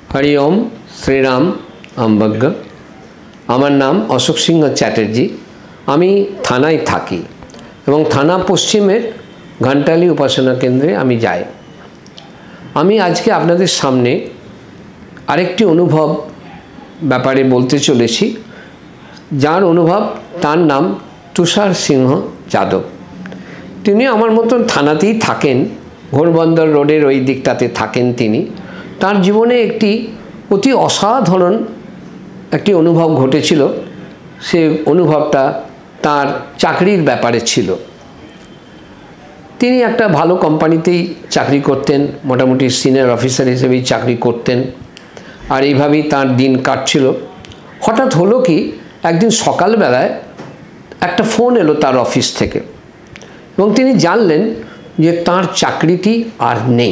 हरि ओम श्री राम अम्बज्ञ আমার নাম অশোক সিংহ চ্যাটার্জি। আমি থানায় থাকি এবং থানা পশ্চিমের ঘণ্টালি উপাসনা কেন্দ্রে আমি যাই। আমি আজকে আপনাদের সামনে আরেকটি অনুভব ব্যাপারে বলতে চলেছি, যার অনুভব, তার নাম তুষার সিংহ যাদব। তিনি আমার মতন থানাতেই থাকেন, ঘোড়বন্দর রোডের ওই দিকটাতে থাকেন তিনি। তার জীবনে একটি অতি অসাধারণ একটি অনুভব ঘটেছিল। সে অনুভবটা তার চাকরির ব্যাপারে ছিল। তিনি একটা ভালো কোম্পানিতেই চাকরি করতেন, মোটামুটি সিনিয়র অফিসার হিসেবেই চাকরি করতেন, আর এইভাবেই তার দিন কাটছিল। হঠাৎ হলো কি, একদিন সকালবেলায় একটা ফোন এলো তার অফিস থেকে এবং তিনি জানলেন যে তার চাকরিটি আর নেই।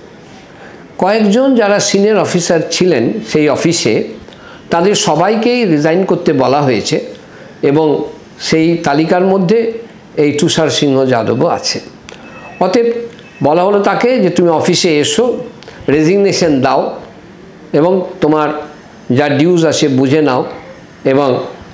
কয়েকজন যারা সিনিয়র অফিসার ছিলেন সেই অফিসে, তাদের সবাইকেই রিজাইন করতে বলা হয়েছে এবং সেই তালিকার মধ্যে এই তুষার সিংহ যাদবও আছে। অতএব বলা হলো তাকে যে তুমি অফিসে এসো, রেজিগনেশন দাও এবং তোমার যা ডিউজ আছে বুঝে নাও এবং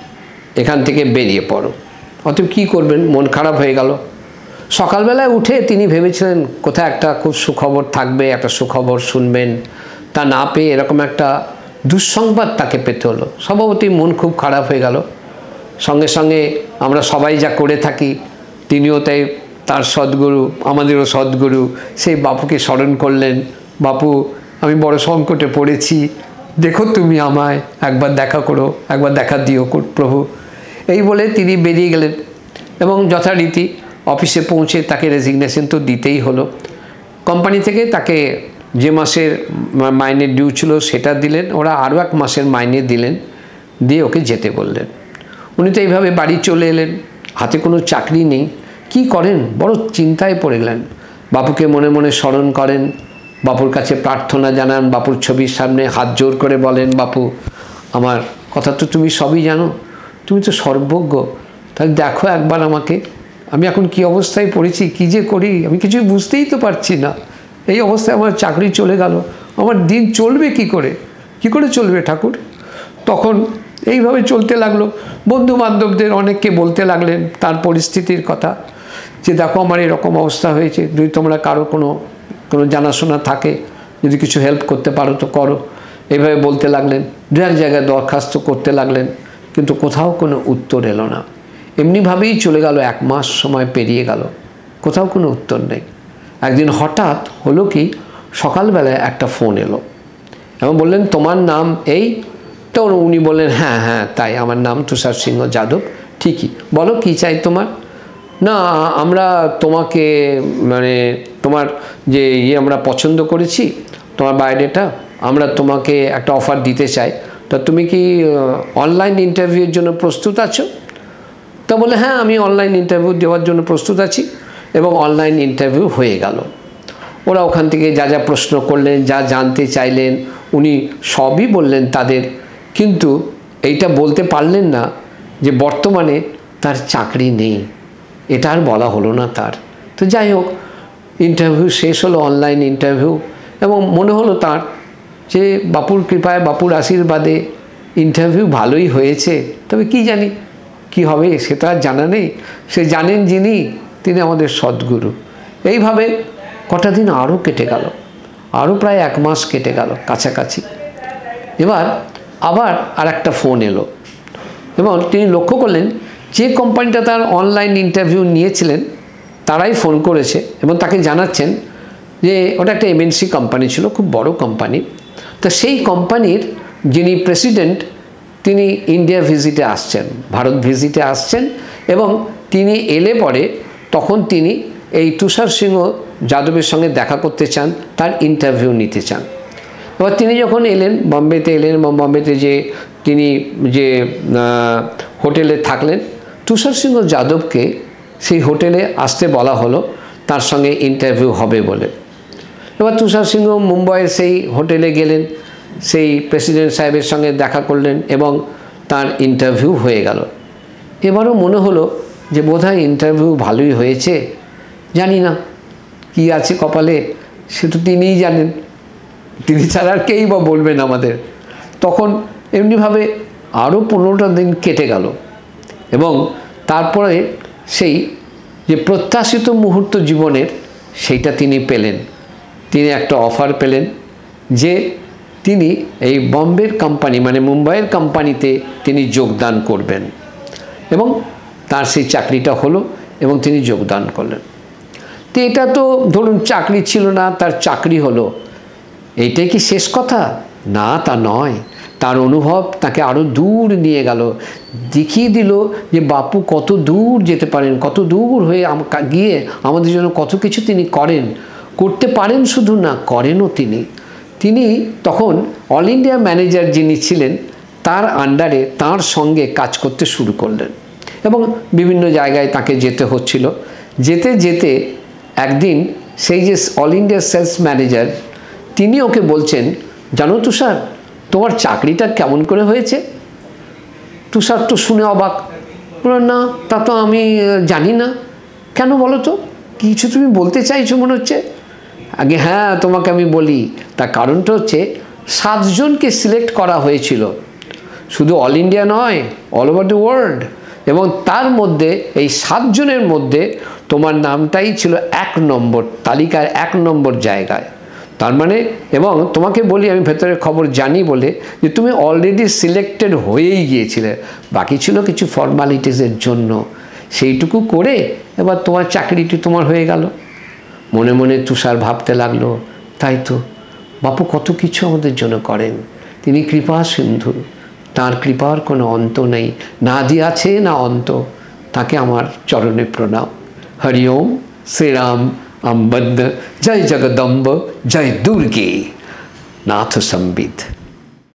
এখান থেকে বেরিয়ে পড়ো। অতএব কী করবেন, মন খারাপ হয়ে গেল। সকালবেলায় উঠে তিনি ভেবেছিলেন কোথায় একটা খুব সুখবর থাকবে, একটা সুখবর শুনবেন। তা না পেয়ে এরকম একটা দুঃসংবাদ তাকে পেতে হলো। স্বভাবতই মন খুব খারাপ হয়ে গেল। সঙ্গে সঙ্গে আমরা সবাই যা করে থাকি, তিনিও তাই তার সদ্গুরু, আমাদেরও সদ্গুরু, সেই বাপুকে স্মরণ করলেন। বাপু, আমি বড় সংকটে পড়েছি, দেখো তুমি আমায়, একবার দেখা করো, একবার দেখা দিও প্রভু। এই বলে তিনি বেরিয়ে গেলেন এবং যথারীতি অফিসে পৌঁছে তাকে রেজিগনেশন তো দিতেই হলো। কোম্পানি থেকে তাকে যে মাসের মাইনে ডিউ ছিল সেটা দিলেন, ওরা আরও এক মাসের মাইনে দিলেন, দিয়ে ওকে যেতে বললেন। উনি তো এইভাবে বাড়ি চলে এলেন, হাতে কোনো চাকরি নেই, কি করেন, বড় চিন্তায় পড়ে গেলেন। বাপুকে মনে মনে স্মরণ করেন, বাপুর কাছে প্রার্থনা জানান, বাপুর ছবির সামনে হাত জোর করে বলেন, বাপু আমার কথা তো তুমি সবই জানো, তুমি তো সর্বজ্ঞ, তাহলে দেখো একবার আমাকে, আমি এখন কি অবস্থায় পড়েছি, কী যে করি আমি কিছুই বুঝতেই তো পারছি না। এই অবস্থায় আমার চাকরি চলে গেল, আমার দিন চলবে কি করে, কি করে চলবে ঠাকুর। তখন এইভাবে চলতে লাগলো। বন্ধু বান্ধবদের অনেককে বলতে লাগলেন তার পরিস্থিতির কথা, যে দেখো আমার এরকম অবস্থা হয়েছে, যদি তোমরা কারো কোনো জানাশোনা থাকে, যদি কিছু হেল্প করতে পারো তো করো। এইভাবে বলতে লাগলেন, দু এক জায়গায় দরখাস্ত করতে লাগলেন, কিন্তু কোথাও কোনো উত্তর এলো না। এমনিভাবেই চলে গেল, 1 মাস সময় পেরিয়ে গেল, কোথাও কোনো উত্তর নেই। একদিন হঠাৎ হলো কি, সকালবেলায় একটা ফোন এলো এবং বললেন তোমার নাম এই তো। উনি বললেন হ্যাঁ হ্যাঁ তাই, আমার নাম তুষার সিংহ যাদব, ঠিকই, বলো কী চাই তোমার। না, আমরা তোমাকে তোমার যে আমরা পছন্দ করেছি তোমার বায়োডাটা, আমরা তোমাকে একটা অফার দিতে চাই, তা তুমি কি অনলাইন ইন্টারভিউয়ের জন্য প্রস্তুত আছো। তা বলে হ্যাঁ, আমি অনলাইন ইন্টারভিউ দেওয়ার জন্য প্রস্তুত আছি, এবং অনলাইন ইন্টারভিউ হয়ে গেল। ওরা ওখান থেকে যা যা প্রশ্ন করলেন, যা জানতে চাইলেন, উনি সবই বললেন তাদের, কিন্তু এইটা বলতে পারলেন না যে বর্তমানে তার চাকরি নেই, এটা আর বলা হলো না তার। তো যাই হোক, ইন্টারভিউ শেষ হলো, অনলাইন ইন্টারভিউ, এবং মনে হলো তার যে বাপুর কৃপায়, বাপুর আশীর্বাদে ইন্টারভিউ ভালোই হয়েছে, তবে কি জানি কি হবে সেটা আর জানা নেই। সে জানেন যিনি, তিনি আমাদের সদ্গুরু। এইভাবে কটা দিন আরও কেটে গেল, আরও প্রায় 1 মাস কেটে গেল কাছাকাছি। এবার আবার আর একটা ফোন এলো এবং তিনি লক্ষ্য করলেন যে কোম্পানিটা তার অনলাইন ইন্টারভিউ নিয়েছিলেন তারাই ফোন করেছে এবং তাকে জানাচ্ছেন যে ওটা একটা এমএনসি কোম্পানি ছিল, খুব বড় কোম্পানি। তো সেই কোম্পানির যিনি প্রেসিডেন্ট, তিনি ইন্ডিয়া ভিজিটে আসছেন, ভারত ভিজিটে আসছেন, এবং তিনি এলে পরে তখন তিনি এই তুষার সিংহ যাদবের সঙ্গে দেখা করতে চান, তার ইন্টারভিউ নিতে চান। এবার তিনি যখন এলেন, বম্বেতে এলেন, এবং বম্বেতে তিনি যে হোটেলে থাকলেন, তুষার সিংহ যাদবকে সেই হোটেলে আসতে বলা হলো, তার সঙ্গে ইন্টারভিউ হবে বলে। এবার তুষার সিংহ মুম্বাইয়ের সেই হোটেলে গেলেন, সেই প্রেসিডেন্ট সাহেবের সঙ্গে দেখা করলেন এবং তার ইন্টারভিউ হয়ে গেল। এবারও মনে হলো যে বোধহয় ইন্টারভিউ ভালোই হয়েছে, জানি না কি আছে কপালে, সে তো তিনিই জানেন। তিনি ছাড়া আর কেই বা বলবেন আমাদের। তখন এমনিভাবে আরও 15টা দিন কেটে গেল এবং তারপরে সেই যে প্রত্যাশিত মুহূর্ত জীবনের সেইটা তিনি পেলেন। তিনি একটা অফার পেলেন যে তিনি এই বম্বের কোম্পানি মানে মুম্বাইয়ের কোম্পানিতে তিনি যোগদান করবেন এবং তার সেই চাকরিটা হলো এবং তিনি যোগদান করলেন। তো এটা তো ধরুন চাকরি ছিল না, তার চাকরি হলো, এইটাই কি শেষ কথা? না, তা নয়। তার অনুভব তাকে আরও দূর নিয়ে গেল, দেখিয়ে দিল যে বাপু কত দূর যেতে পারেন, কত দূর হয়ে গিয়ে আমাদের জন্য কত কিছু তিনি করতে পারেন, শুধু না করেনও তিনি তখন অল ইন্ডিয়া ম্যানেজার যিনি ছিলেন তার আন্ডারে তার সঙ্গে কাজ করতে শুরু করলেন এবং বিভিন্ন জায়গায় তাকে যেতে হচ্ছিল। যেতে যেতে একদিন সেই যে অল ইন্ডিয়া সেলস ম্যানেজার তিনি ওকে বলছেন, জানো তুষার, তোমার চাকরিটা কেমন করে হয়েছে? তুষার তো শুনে অবাক, বলল না তা তো আমি জানি না। কেন বলো তো, কিছু তুমি বলতে চাইছো মনে হচ্ছে? আগে হ্যাঁ, তোমাকে আমি বলি। তার কারণটা হচ্ছে 7 জনকে সিলেক্ট করা হয়েছিল, শুধু অল ইন্ডিয়া নয়, অল ওভার দ্য ওয়ার্ল্ড, এবং তার মধ্যে এই 7 জনের মধ্যে তোমার নামটাই ছিল 1 নম্বর তালিকার 1 নম্বর জায়গায়। তার মানে, এবং তোমাকে বলি, আমি ভেতরের খবর জানি বলে, যে তুমি অলরেডি সিলেক্টেড হয়েই গিয়েছিলে, বাকি ছিল কিছু ফর্মালিটিসের জন্য, সেইটুকু করে এবার তোমার চাকরিটি তোমার হয়ে গেল। মনে মনে তুষার ভাবতে লাগলো, তাই তো, বাপু কত কিছু আমাদের জন্য করেন, তিনি কৃপা সিন্ধু, তাঁর কৃপার কোনো অন্ত নেই, না আদি আছে না অন্ত, তাকে আমার চরণে প্রণাম। হরি ওম শ্রীরাম আম্বদ, জয় জগদম্ব, জয় দুর্গে, নাথ সম্বিত।